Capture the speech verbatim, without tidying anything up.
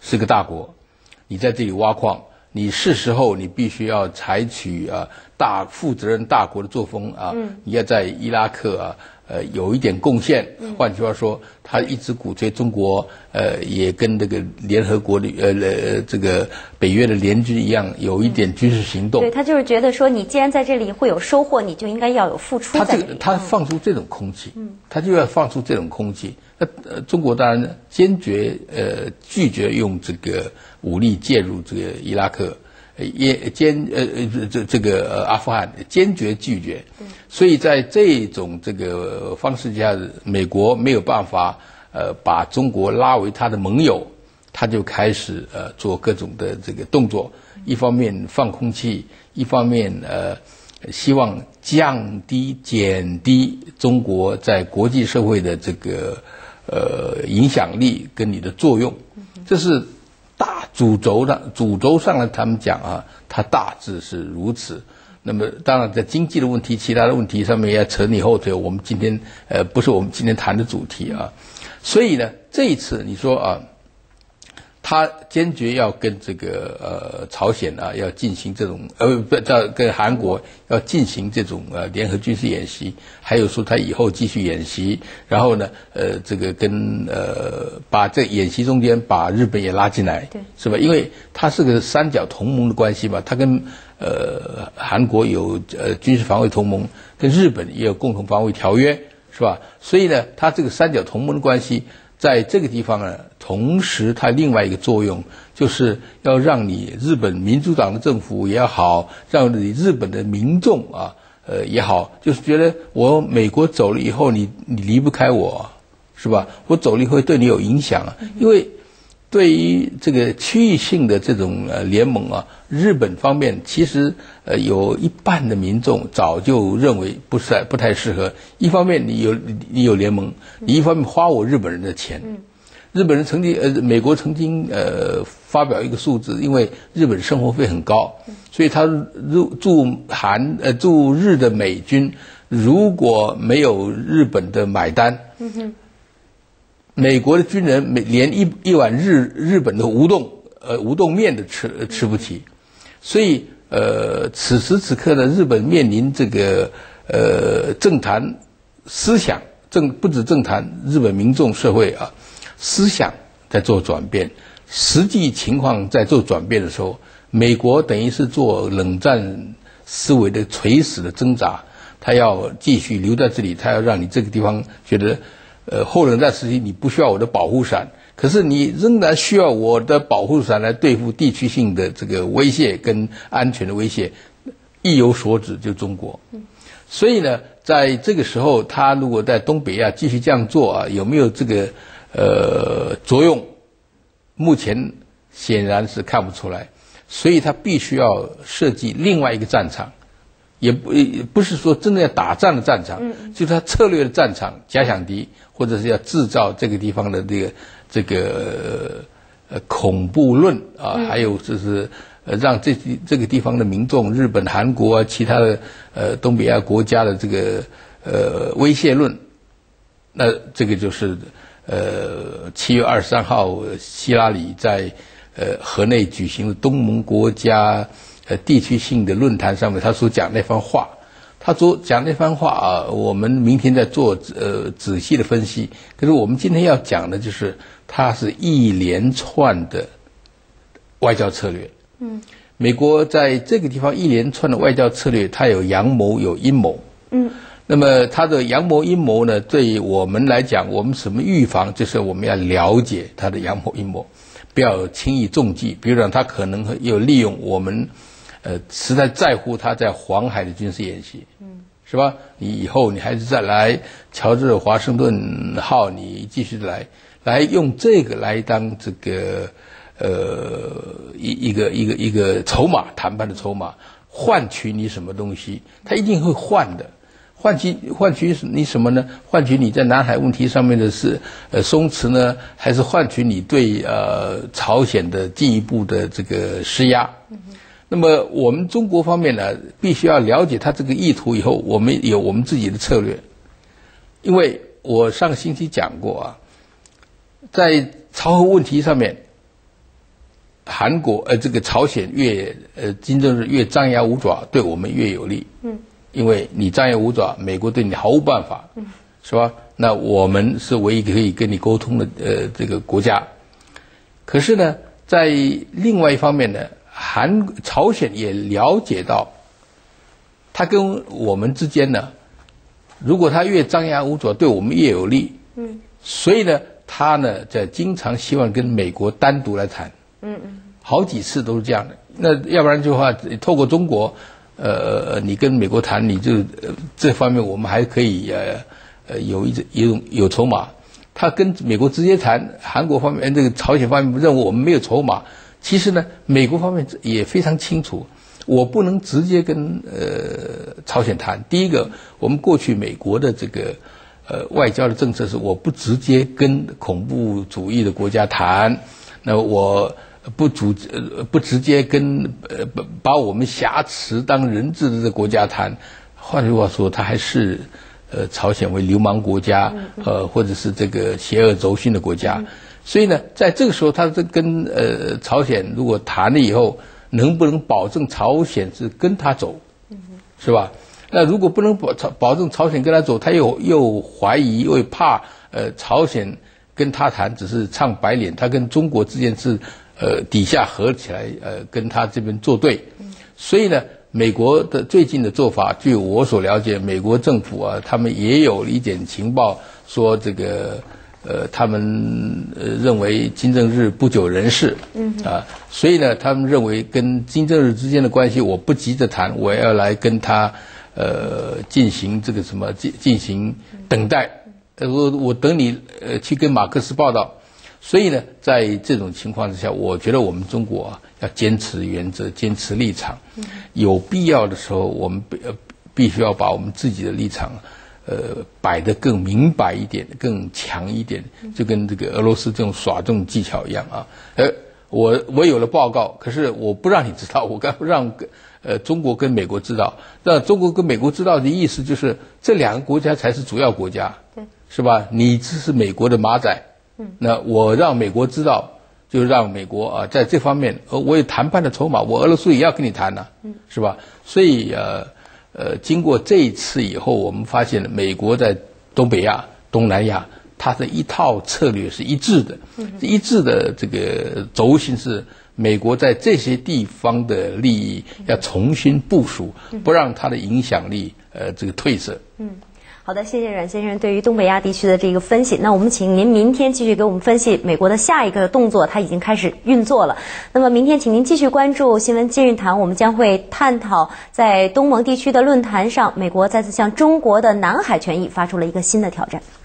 是个大国，你在这里挖矿，你是时候你必须要采取啊大负责任大国的作风啊，嗯、你要在伊拉克啊。呃，有一点贡献。换句话说，他一直鼓吹中国，呃，也跟这个联合国的呃呃这个北约的联军一样，有一点军事行动。 对，他就是觉得说，你既然在这里会有收获，你就应该要有付出在这里。 他这个他放出这种空气，嗯，他就要放出这种空气。那呃，中国当然坚决呃拒绝用这个武力介入这个伊拉克。也坚呃呃这这个呃阿富汗坚决拒绝，所以在这种这个方式下，美国没有办法呃把中国拉为他的盟友，他就开始呃做各种的这个动作，一方面放空气，一方面呃希望降低减低中国在国际社会的这个呃影响力跟你的作用，这是。大主轴的主轴上来，他们讲啊，它大致是如此。那么，当然在经济的问题、其他的问题上面要扯你后腿，我们今天呃不是我们今天谈的主题啊。所以呢，这一次你说啊，他坚决要跟这个呃朝鲜啊要进行这种呃不叫跟韩国要进行这种呃联合军事演习，还有说他以后继续演习，然后呢呃这个跟呃把这演习中间把日本也拉进来，对，是吧？因为它是个三角同盟的关系嘛，它跟呃韩国有呃军事防卫同盟，跟日本也有共同防卫条约，是吧？所以呢，它这个三角同盟的关系。在这个地方呢，同时它另外一个作用就是要让你日本民主党的政府也好，让你日本的民众啊，呃也好，就是觉得我美国走了以后，你你离不开我，是吧？我走了以后对你有影响啊，因为对于这个区域性的这种呃联盟啊，日本方面其实呃有一半的民众早就认为不是不太适合。一方面你有你有联盟，你一方面花我日本人的钱，日本人曾经呃美国曾经呃发表一个数字，因为日本生活费很高，所以他入驻韩呃驻日的美军如果没有日本的买单。嗯美国的军人每连一一碗日日本的乌冬呃乌冬面都吃吃不起，所以呃此时此刻呢，日本面临这个呃政坛思想政不止政坛，日本民众社会啊思想在做转变，实际情况在做转变的时候，美国等于是做冷战思维的垂死的挣扎，他要继续留在这里，他要让你这个地方觉得。呃，后冷战时期你不需要我的保护伞，可是你仍然需要我的保护伞来对付地区性的这个威胁跟安全的威胁，意有所指就中国。所以呢，在这个时候，他如果在东北亚继续这样做啊，有没有这个呃作用？目前显然是看不出来，所以他必须要设计另外一个战场。也不也不是说真的要打仗的战场，嗯、就是他策略的战场，假想敌，或者是要制造这个地方的这个这个呃恐怖论啊，嗯、还有就是呃让这这个地方的民众，日本、韩国啊，其他的呃东北亚国家的这个呃威胁论，那这个就是呃七月二十三号希拉里在呃河内举行的东盟国家。呃，地区性的论坛上面，他所讲那番话，他所讲那番话啊，我们明天再做呃仔细的分析。可是我们今天要讲的就是，它是一连串的外交策略。嗯，美国在这个地方一连串的外交策略，它有阳谋，有阴谋。嗯，那么它的阳谋阴谋呢，对于我们来讲，我们怎么预防？就是我们要了解它的阳谋阴谋，不要轻易中计。比如讲，他可能有利用我们。呃，实在在乎他在黄海的军事演习，嗯，是吧？你以后你还是再来乔治华盛顿号，你继续来，来用这个来当这个呃一一个一个一个筹码，谈判的筹码，换取你什么东西？他一定会换的，换取换取你什么呢？换取你在南海问题上面的是呃松弛呢，还是换取你对呃朝鲜的进一步的这个施压？嗯那么我们中国方面呢，必须要了解他这个意图以后，我们有我们自己的策略。因为我上个星期讲过啊，在朝核问题上面， 韩国呃这个朝鲜越呃金正日越张牙舞爪，对我们越有利。嗯，因为你张牙舞爪，美国对你毫无办法。嗯，是吧？那我们是唯一可以跟你沟通的呃这个国家。可是呢，在另外一方面呢，韩朝鲜也了解到，他跟我们之间呢，如果他越张牙舞爪，对我们越有利。嗯，所以呢，他呢在经常希望跟美国单独来谈。嗯嗯，好几次都是这样的。那要不然的话，透过中国，呃，你跟美国谈，你就、呃、这方面我们还可以呃呃有一有有筹码。他跟美国直接谈，韩国方面这个朝鲜方面认为我们没有筹码。其实呢，美国方面也非常清楚，我不能直接跟呃朝鲜谈。第一个，我们过去美国的这个呃外交的政策是，我不直接跟恐怖主义的国家谈，那我不主呃不直接跟呃把我们挟持当人质的这个国家谈。换句话说，他还是呃朝鲜为流氓国家，呃或者是这个邪恶轴心的国家。所以呢，在这个时候，他这跟呃朝鲜如果谈了以后，能不能保证朝鲜是跟他走，是吧？那如果不能保保证朝鲜跟他走，他又又怀疑又怕呃朝鲜跟他谈只是唱白脸，他跟中国之间是呃底下合起来呃跟他这边作对。所以呢，美国的最近的做法，据我所了解，美国政府啊，他们也有一点情报说这个。呃，他们呃认为金正日不久人世，嗯啊，所以呢，他们认为跟金正日之间的关系，我不急着谈，我要来跟他呃进行这个什么进进行等待，呃，我我等你呃去跟马克思报道。所以呢，在这种情况之下，我觉得我们中国啊要坚持原则，坚持立场，有必要的时候，我们必呃必须要把我们自己的立场。呃，摆得更明白一点，更强一点，就跟这个俄罗斯这种耍这种技巧一样啊。呃，我我有了报告，可是我不让你知道，我该让呃中国跟美国知道。让中国跟美国知道的意思就是，这两个国家才是主要国家，对，是吧？你只是美国的马仔，嗯，那我让美国知道，就让美国啊在这方面，呃，我有谈判的筹码，我俄罗斯也要跟你谈呢、啊，嗯，是吧？所以呃。呃，经过这一次以后，我们发现美国在东北亚、东南亚，它的一套策略是一致的，嗯、一致的这个轴心是美国在这些地方的利益要重新部署，嗯、不让它的影响力呃这个褪色。嗯。 好的，谢谢阮先生对于东北亚地区的这个分析。那我们请您明天继续给我们分析美国的下一个动作，它已经开始运作了。那么明天请您继续关注新闻今日谈，我们将会探讨在东盟地区的论坛上，美国再次向中国的南海权益发出了一个新的挑战。